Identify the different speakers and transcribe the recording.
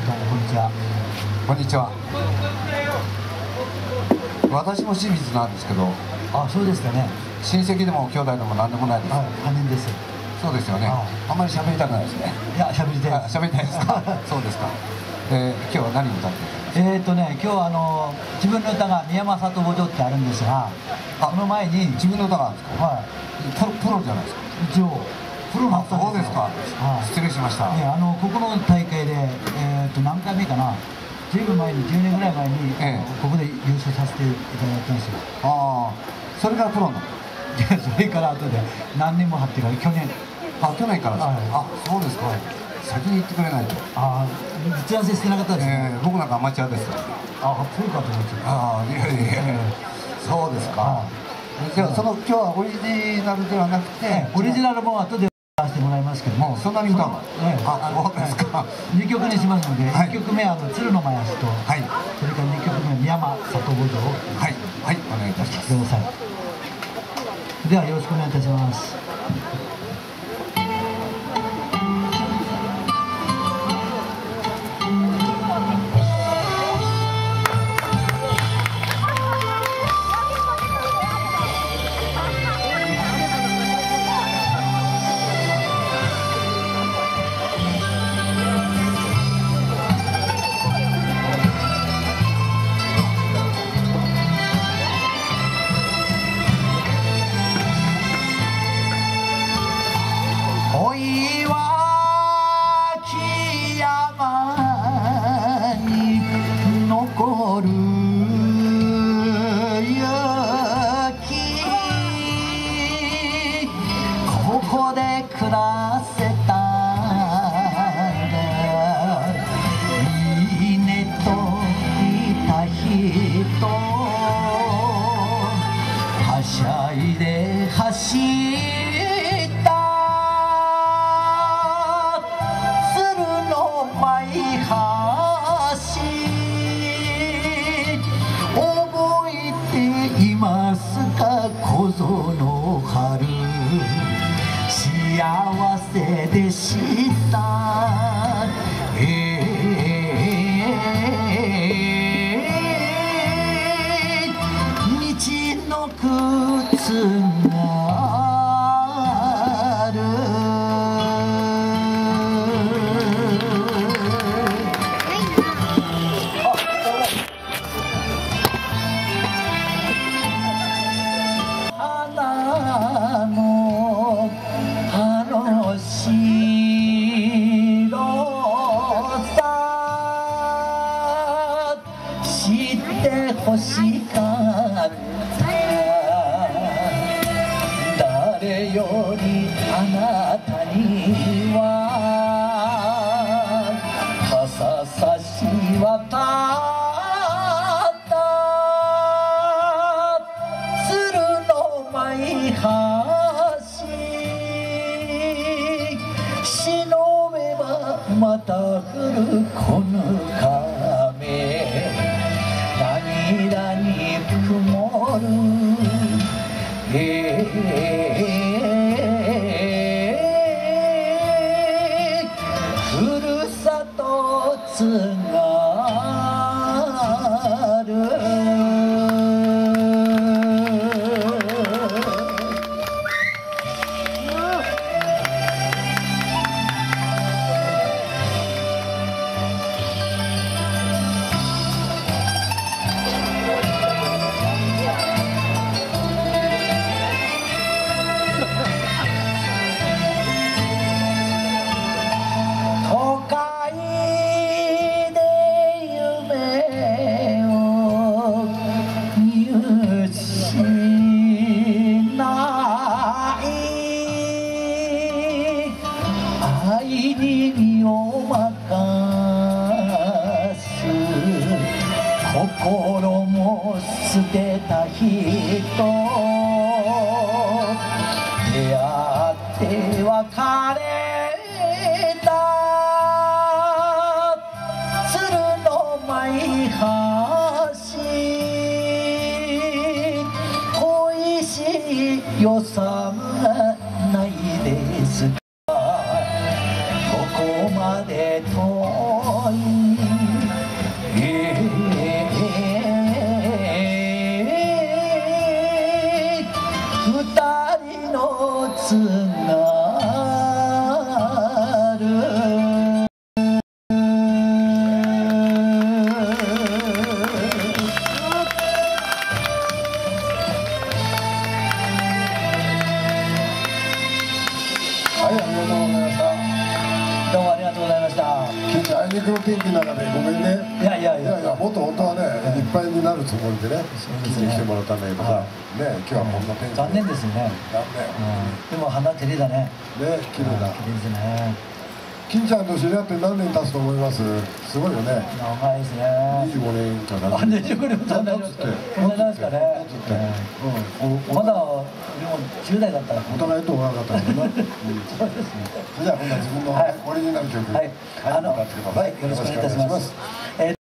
Speaker 1: どうもこんにちは。
Speaker 2: こんにちは。私も清水なんですけど。
Speaker 1: あ、そうですかね。
Speaker 2: 親戚でも兄弟でも何でもないです。
Speaker 1: はい、他人です。
Speaker 2: そうですよね。あんまり喋りたくないですね。
Speaker 1: いや、喋りたいです。
Speaker 2: 喋りたいですか。そうですか。今日は何を歌っていただきますか。
Speaker 1: 今日は自分の歌が宮間里墓場ってあるんですが、その前に
Speaker 2: 自分の歌があるんですか。
Speaker 1: はい。
Speaker 2: プロじゃないですか。
Speaker 1: 一応プロの歌
Speaker 2: そうですか。失礼しました。
Speaker 1: ここの大会で何回目かな。ずいぶん前に10年ぐらい前にここで優勝させていただいたんですよ。
Speaker 2: ああ、それからプロの。
Speaker 1: それから後で何年も張ってから去年。
Speaker 2: 去年からですか。あ、そうですか。先に言ってくれないと。
Speaker 1: ああ、打ち合わせしてなかったですね。
Speaker 2: 僕なんかアマチュアです。
Speaker 1: あ、そうかと思って。
Speaker 2: ああ、いやいやいや。そうですか。じゃあ今日はオリジナルではなくて、
Speaker 1: オリジナルも後で出してもらいますけども、
Speaker 2: そんなに歌うの？あ、そうですか。
Speaker 1: 2曲にしますので、1曲目は鶴の前足と、それから2曲目宮間里墓場を
Speaker 2: はいお願いいたします。
Speaker 1: ください。ではよろしくお願いいたします。幸せでした道の靴がある花の欲しかった誰よりあなたには傘差し渡った鶴の舞橋忍べばまた降るこの雨涙に曇るふるさとつがる心も捨てた人出会って別れた鶴の舞橋恋しい予算がないですかどこままで遠い二人のつなる
Speaker 2: はい、ありがとうございました。
Speaker 1: どうもありがとうございました。
Speaker 2: 金ちゃん、あいにくの天気の中でごめんね。
Speaker 1: いやいやいや、
Speaker 2: もっと本当はね、いっぱいになるつもりでね、金に来てもらったんだけどさ、ね、今日はこんな天気で。
Speaker 1: 残念ですよね。
Speaker 2: 残
Speaker 1: でも花照りだね。
Speaker 2: 念。ね、綺麗だ。
Speaker 1: 綺麗ですね。
Speaker 2: 金ちゃんと知り合って何年経つと思います？すごいよね。
Speaker 1: 長いですね。
Speaker 2: 25年かな。
Speaker 1: あ、25年もそんなにですかね。まだ俺も10代だったら。
Speaker 2: お互いと思わなかったけどな。そうですね。じゃあ今度は自分のオリジナル曲、
Speaker 1: はい、
Speaker 2: 歌ってください。
Speaker 1: よろしくお願いいたします。